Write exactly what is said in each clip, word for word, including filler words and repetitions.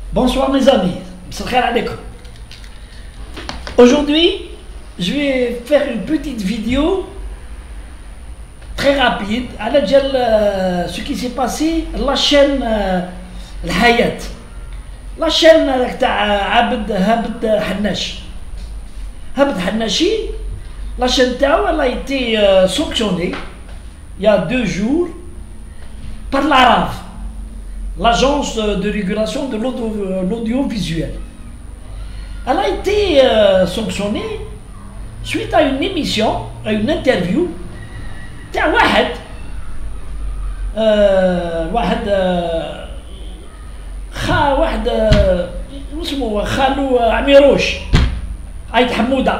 Bonsoir mes amis, aujourd'hui je vais faire une petite vidéo très rapide à la euh, ce qui s'est passé la chaîne euh, Hayat, la chaîne de Abd Habd Hannachi. Habd Hannachi, la chaîne Tao, elle a été euh, sanctionnée il y a deux jours par l'A R A V, l'agence de régulation de l'audiovisuel. Elle a été euh, sanctionnée suite à une émission, à une interview تاع واحد آه واحد آه خا واحد آه اسمه خالو عميروش عايد حمودة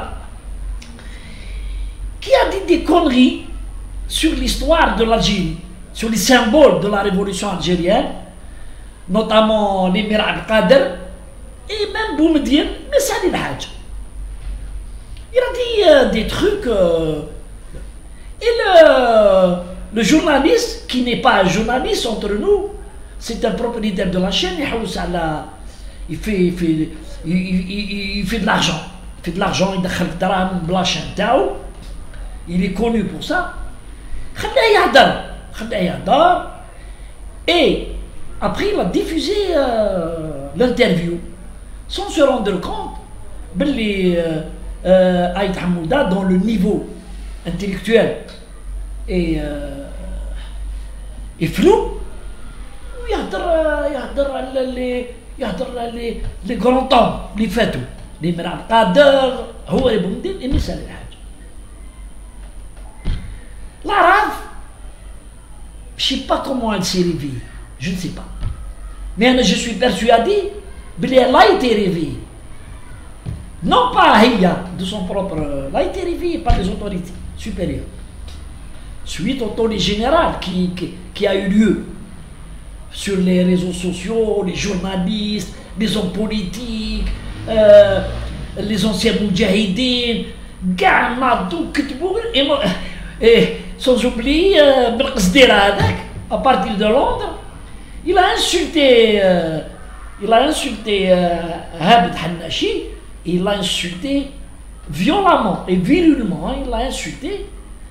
qui a dit des conneries sur l'histoire de l'Algérie, sur les symboles de la révolution algérienne, notamment l'émir Abdelkader et même Boumediene, mais ça dit l'hadj. Il a dit euh, des trucs euh, et le, le journaliste, qui n'est pas un journaliste entre nous, c'est un propriétaire de la chaîne, il fait, il fait, il, il, il fait de l'argent, il fait de l'argent, il fait de l'argent, il est connu pour ça. Et après il a diffusé euh, l'interview sans se rendre compte qu'il euh, Aïd Hamouda dans le niveau intellectuel et, euh, et flou, يهدر يهدر les يهدر les les grands temps اللي فاتوا اللي من عبد القادر هو بومدين et مثال الحاج. La R A V, je ne sais pas comment elle s'est réveillée, je ne sais pas, mais je suis persuadé qu'elle a été réveillée, non pas Hiya de son propre, elle a été réveillée par les autorités supérieures suite au tollé général qui, qui, qui a eu lieu sur les réseaux sociaux, les journalistes, les hommes politiques, euh, les anciens moudjahidines, et sans oublier euh, à partir de Londres, il a insulté euh, il a insulté euh, Habd Hannachi, il l'a insulté violemment et virulement, il l'a insulté.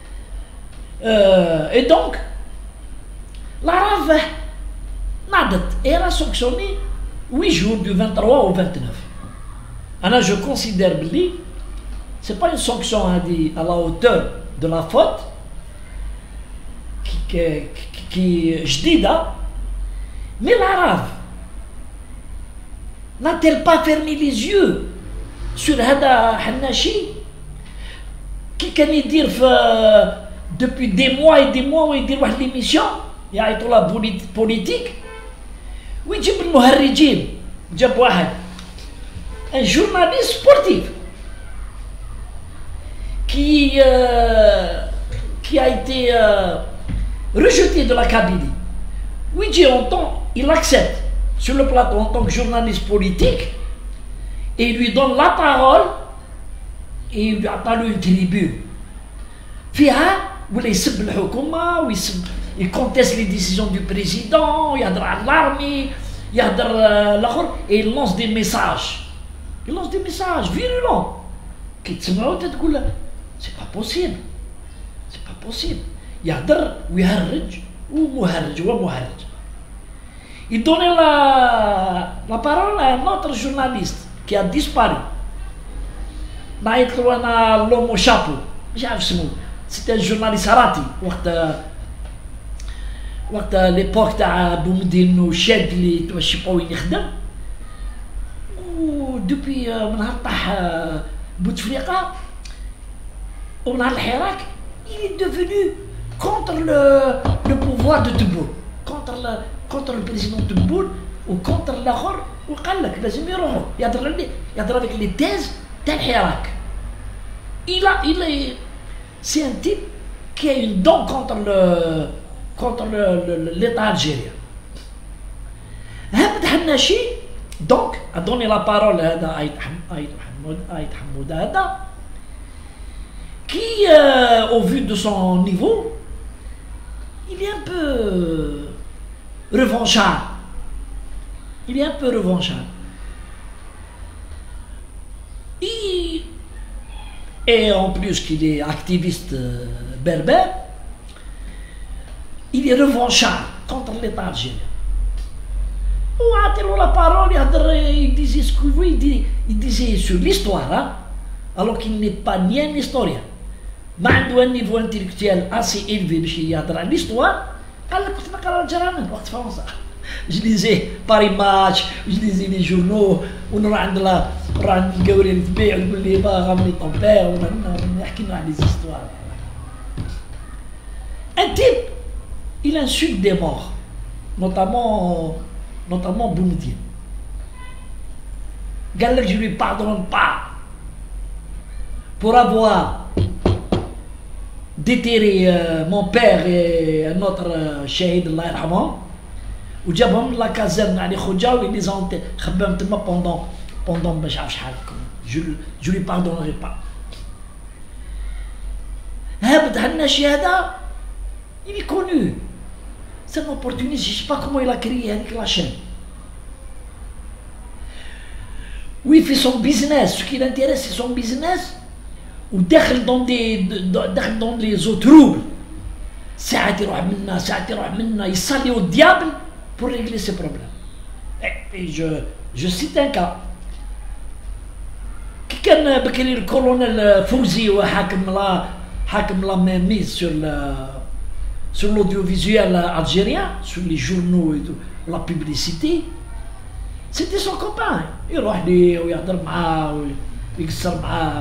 Euh, et donc, la R A V nadat, elle a sanctionné huit jours du vingt-trois au vingt-neuf. Alors je considère que ce n'est pas une sanction à, à la hauteur de la faute qui est jdida, mais la R A V n'a-t-elle pas fermé les yeux sur Hada Hannachi qui can dire depuis des mois et des mois il dit l'émission il y a la politique oui جاب المهرجين جاب واحد un journaliste sportif qui euh, qui a été euh, rejeté de la Kabylie. Oui, il accepte sur le plateau en tant que journaliste politique et il lui donne la parole et il lui a parlé une tribune. فيها ولا يسب الحكومة ويسب il conteste les décisions du président, il يهضر على l'armée, il يهضر الآخر et il lance des messages. Il lance des messages virulents. كي تسمعوا تقول c'est pas possible. C'est pas possible. يهضر ويهرج ومهرج ومهرج. Il donnait la, la parole à un autre journaliste qui a disparu. نعيط له أنا لومو شابو مش عارف اسمه. C'était un journaliste Harati وقت وقت ليبوك تاع بومدين وشاد اللي توشي وين يخدم. ودوبي من نهار طاح بوتفليقة ومن نهار الحراك il est devenu contre le, le pouvoir de Tebboune, contre le, contre le président Tebboune ou contre l'autre وقال لك لازم يروحوا يهضر يهضر avec les thèses تاع الحراك. Il a il est c'est un type qui a une dent contre le contre l'État algérien. Habd Hannachi donc a donné la parole à Aïd Hamouda qui euh, au vu de son niveau il est un peu revanchard il est un peu revanchard. Et, et en plus qu'il est activiste euh, berbère, il est revanchard contre l'État algérien. On a la parole, il disait ce que vous il disait sur l'histoire, hein, alors qu'il n'est pas ni un historien. Mais il a un niveau intellectuel assez élevé pour l'histoire. Je lisais Paris Match, je lisais les journaux, on a la rang de Gabriel Tbé, on dit pas ramener ton père, on a des histoires. Un type, il insulte des morts, notamment, notamment Boumediene. Galek, je ne lui pardonne pas pour avoir déterré euh, mon père et notre euh, shahid, Allah yarhamah. Ou جابهم la caserne علي خوجا و ils ont خبام تما pendant pendant ما عرف شحال je je lui pardonnerai pas. هابد هالناشي هذا il est connu, c'est un opportuniste, je sais pas comment il a créé هذيك la chaîne. Oui, il fait son business, ce qui l'intéresse c'est son business. Ou داخل dans des داخل dans les eaux troubles. ساعات يروح منا ساعات يروح منا يصلي au diable pour régler ces problèmes. Et, et je, je cite un cas. Qui كان بكري الكولونيل فوزي وحاكم لا حاكم لا ميميز sur le sur l'audiovisuel algérien, sur les journaux et tout, la publicité. C'était son copain. يروح ليه ويهضر معاه ويقصر معاه.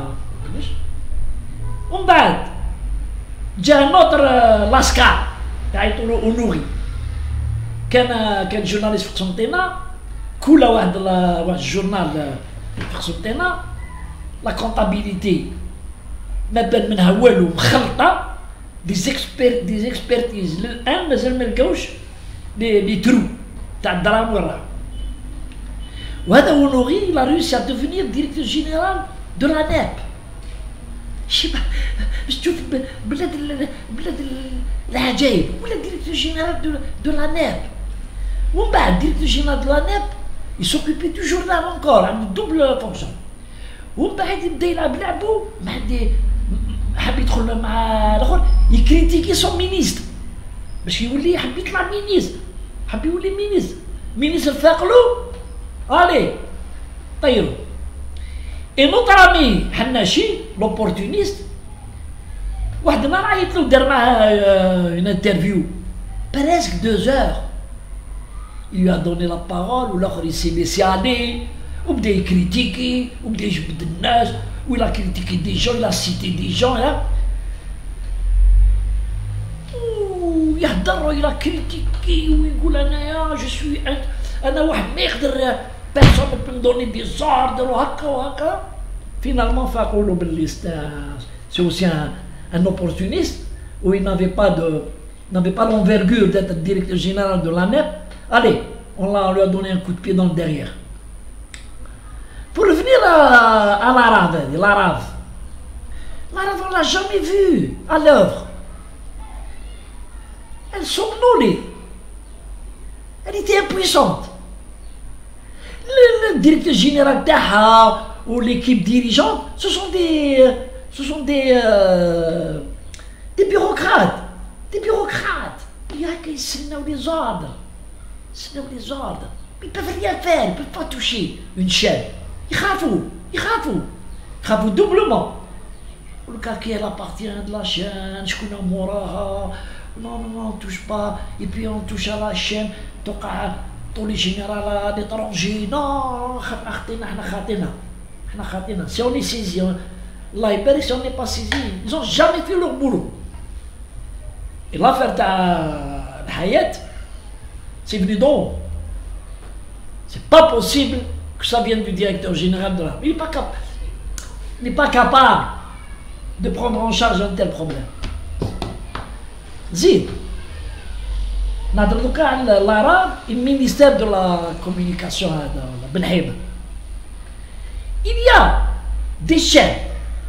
ومن بعد جاء نوتر لاسكار يعيطوا له اونوري. كان كان جورناليست في قسنطينة كولا واحد واحد الجورنال في قسنطينة لا كونتابيليتي ما بان منها والو مخلطة دي زيكسبير دي زيكسبيرتيز للان مازال ما لقاوش لي لي ترو تاع الدراهم والراهم. وهذا اونوري لا روسي ا دوفينير ديريكتور جينيرال دو لا ناب. شوف شوف بلاد بلاد العجائب ولا ديريكتور جينيرال دو دو لا ناب. ومن بعد ديريكتور جينيرال دو لا ناب يسوكيبي دو جورنال انكور عنده دوبل فونكسيون. ومن بعد يبدا يلعب لعبو مع دي حاب يدخل مع الاخر يكريتيكي سون مينيستر باش يولي حاب يطلع مينيستر حاب يولي مينيستر مينيستر ثاقلو الي طيرو. Et notre ami Hannachi, l'opportuniste, واحد النهار عيط له دار معاه une interview presque deux heures. Il lui a donné la parole والاخر il s'est laissé aller وبدا يكريتيكي وبدا يجبد الناس و il a critiqué des gens, il a cité des gens là. ويهضر il a critiqué ويقول انايا je suis انا واحد ما يقدر personne ne peut me donner des ordres وهكا وهكا. Finalement, c'est aussi un, un opportuniste où il n'avait pas de n'avait pas l'envergure d'être directeur général de l'A N E P. Allez, on, on lui a donné un coup de pied dans le derrière. Pour revenir à, à l'arabe, l'arabe, l'arabe on l'a jamais vu à l'œuvre. Elle somnolait. Elle était impuissante. Le, le directeur général d'Aha ou l'équipe dirigeante, ce sont des, ce sont des, euh, des bureaucrates, des bureaucrates. Il y a qui signent les ordres, signent les ordres. Ils ne peuvent rien faire, ils ne peuvent pas toucher une chaîne. Ils rafouent, ils rafouent, ils rafouent doublement. Le cas qui appartient de la chaîne, je connais Moraha, non, non, non, on ne touche pas, et puis on touche à la chaîne, donc tous les généraux à l'étranger, non, si on est saisi, là, si on n'est pas saisi, ils n'ont jamais fait leur boulot. Et l'affaire de Hayat, c'est venu d'en. C'est pas possible que ça vienne du directeur général de la. Il n'est pas, cap... Il n'est pas capable de prendre en charge un tel problème. Zid. L'arabe, le ministère de la communication, Ben Haïba. Il y a des chaînes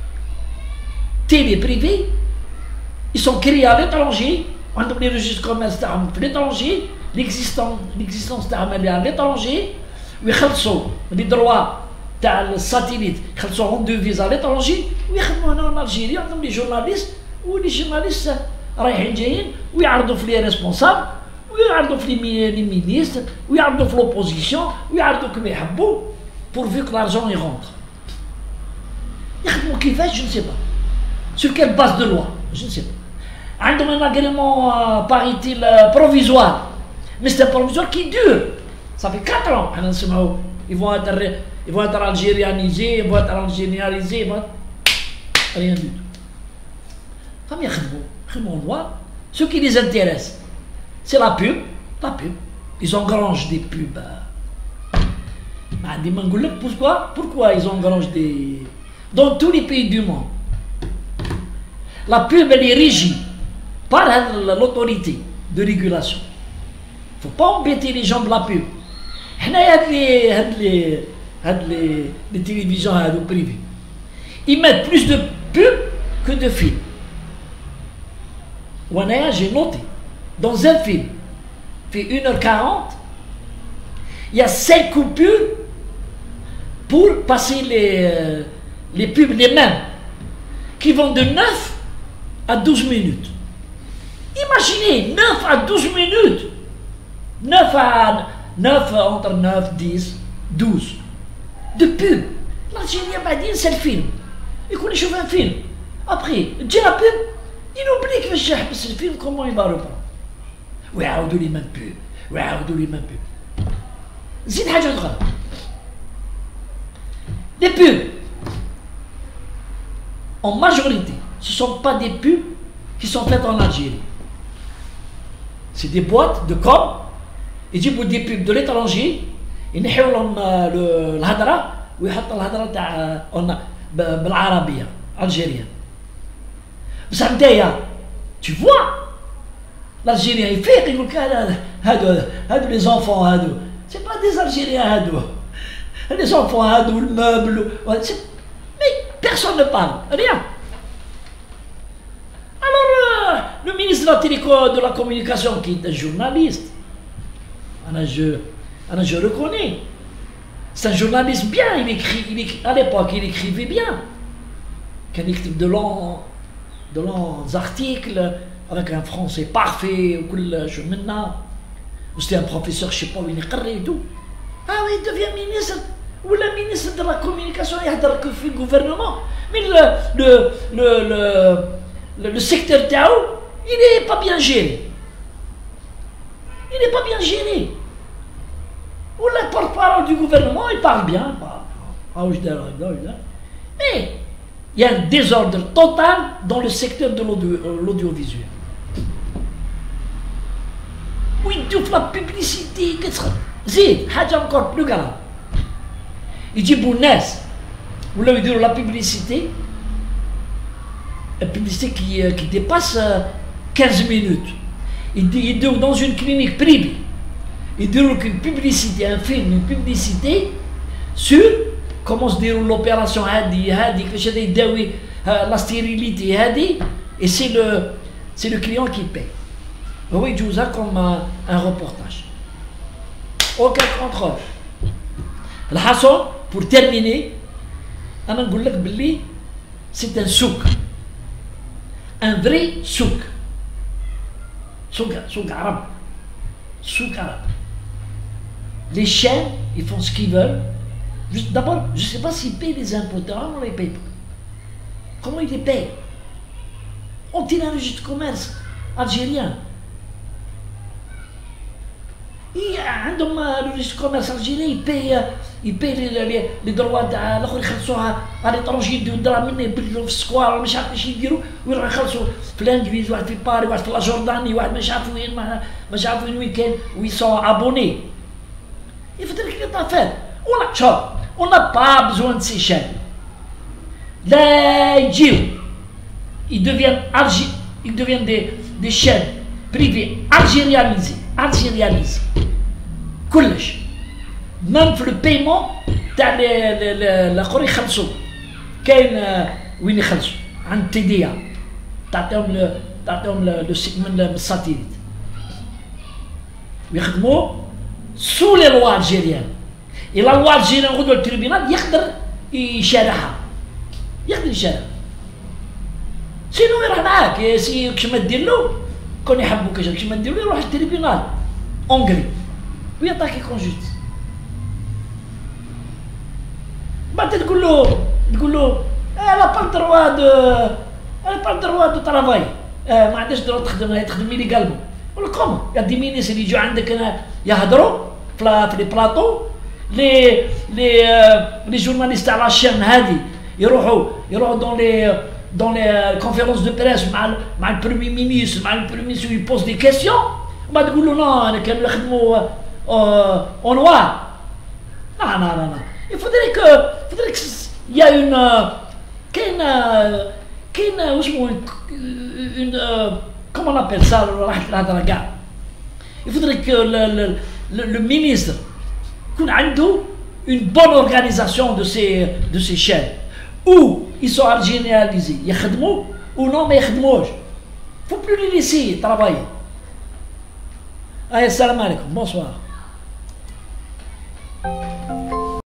télé privées, ils sont créés à l'étranger, on a les registres commerciaux à l'étranger, l'existence d'Ahmed à l'étranger, ويخلصوا لي دروا تاع الساتيليت يخلصوهم دو فيزا ليترونجي ويخدموا هنا في الجيريا عندهم لي جورناليست ولي جورناليست رايحين جايين ويعرضوا في لي ريسبونسابل ويعرضوا في لي مينيستر ويعرضوا في لوبوزيسيون ويعرضوا كما يحبوا بورفو كو لارجون يغونتر. يخدموا كيفاش؟ جو نسي با. سور كيل باز دو لوا؟ جو نسي با. عندهم ان اغريمون باغيتيل بروفيزوار مي سي بروفيزوار كي دور صافي quatre ans حنا نسمعوا ils vont être ils vont être algérianisés ils vont être algérianisés ils vont rien du tout. Comme يخدموا يخدموا loi ce qui les intéresse c'est la pub la pub ils engrangent des pubs. ما عندي ما نقول لك pourquoi pourquoi ils engrangent des dans tous les pays du monde. La pub elle est régie par l'autorité de régulation. Il ne faut pas embêter les gens de la pub. Les, les, les, les télévisions privées, ils mettent plus de pubs que de films. J'ai noté, dans un film, fait une heure quarante, il y a cinq coupures pour passer les, les pubs les mêmes, qui vont de neuf à douze minutes. Imaginez, neuf à douze minutes. neuf à neuf, entre neuf, dix, douze. De pub. L'Algérien m'a dit c'est le film. Il connaît un film. Après, dit la pub, il oublie que c'est le film, comment il va reprendre. Oui, on doit les mêmes pubs. Oui, on doit les mêmes pubs. C'est حاجة أخرى. Les pubs, en majorité, ce ne sont pas des pubs qui sont faites en Algérie. C'est des boîtes de com. يجيبوا دي بيب دو ليترونجي ينحيو لهم الهضره ويحطوا الهضره تاع بالعربيه الجيريان. بصح نتايا tu vois l'Algérien يفيق يقول لك هادو هادو لي زونفون هادو سي با دي الجيريان هادو لي زونفون هادو الموبل مي personne ne parle rien. Alors euh, le ministre de la téléco de la communication qui est un journaliste. Je, je reconnais. C'est un journaliste bien, il écrit, il écrit à l'époque, il écrivait bien. Il écrit de longs, de longs articles avec un français parfait. Maintenant, c'était un professeur, je ne sais pas où il est et tout. Ah oui, il devient ministre. Ou le ministre de la communication, il y a que fait le gouvernement. Mais le, le, le, le, le, le secteur Tao, il n'est pas bien géré. Il n'est pas bien géré. Ou le porte-parole du gouvernement, il parle bien. Mais il y a un désordre total dans le secteur de l'audiovisuel. Où il dit la publicité. Zid, haja encore plus grave. Il dit Bounès, vous l'avez dit la publicité, la publicité qui, qui dépasse quinze minutes. Il dit, il dit dans une clinique privée, il dit qu'une publicité, un film, une publicité sur comment se déroule l'opération Hadi, Hadi, la stérilité Hadi, et c'est le, c'est le client qui paye. Oui, je vous ai comme un, un reportage. Aucun contrôle. Le Hassan, pour terminer, c'est un souk. Un vrai souk. Souk, souk arabe. Souk arabe. Les chaînes, ils font ce qu'ils veulent. D'abord, je ne sais pas s'ils payent les impôts. On ne les paye pas. Comment ils les payent? On tient un registre de commerce algérien. Il عندهم le registre de commerce algérien, ils payent, ils payent les, les, les droits تاع الاخر يخلصوها على l'étranger يديو الدراهم منين يبدلوا في السكوار مش عارف ايش يديروا ويروحوا يخلصوا في الانجليز واحد في باري واحد في لا جورداني واحد مش عارف وين مش عارف وين وين كان وي سون ابوني. Il faudrait qu'il y ait une affaire. On a, شوف, on n'a pas besoin de ces chaînes. Là, ils deviennent, ils deviennent des, des chaînes privées algérianisées. Algérianisées. كلش. Même في le paiement تاع الاخر يخلصوا. كاين وين يخلصوا؟ عند تي دي ا. تعطيهم تعطيهم من الساتيليت. ويخدموا sous les lois algériennes. Et la loi algérienne au tribunal يقدر يشارعها يقدر يشارع سينو يروح معاك سي كش ما دير له كون يحبوك كش ما دير له يروح للتريبيونال اونغري ويعطاك كونجوت بعد تقول له تقول له لا با دروا دو لا با دروا دو ترافاي ما عندهاش دروا تخدم تخدم لي قلبه ولا كوم يا دي مينيس اللي يجوا عندك هنا يهضروا في لي بلاطو لي لي لي جورناليست على الشان هادي يروحوا يروحوا دون لي dans les conférences de presse مع le premier ministre مع le premier ministre il pose des questions وبعد تقول له non انا كانوا يخدموا au noir non non non non il faudrait que il faudrait que il y a une كاين كاين واسمه une comment on appelle ça راحت الهضره كاع il faudrait que le, le, le, le ministre يكون عنده une bonne organisation de ces de ces chaînes ou ils sont algérianisés يخدموا ou non ما يخدموش faut plus les laisser travailler. Allez, salam alaikum, bonsoir.